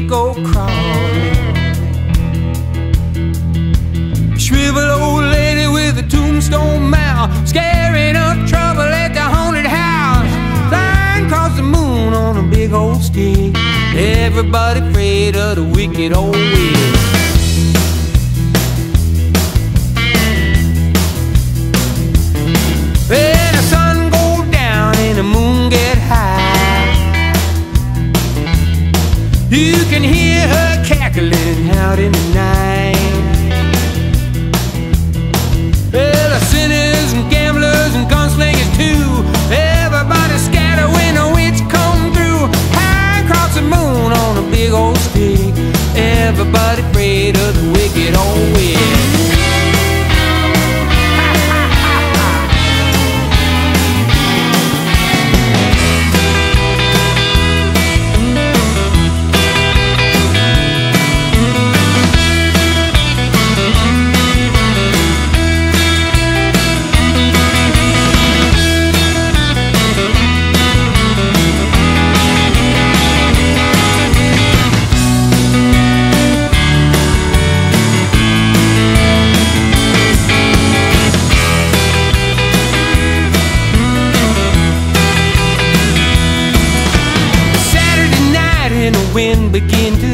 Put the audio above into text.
go crawling. Shriveled old lady with a tombstone mouth, scaring up trouble at the haunted house. Flying across the moon on a big old stick. Everybody afraid of the wicked old witch. When the sun goes down and the moon get high, you can hear her cackling out in the night. Well, the sinners and gamblers and gunslingers too, everybody scatter when the witch come through. High across the moon on a big old stick. Everybody afraid of the wicked old witch. Wind begin to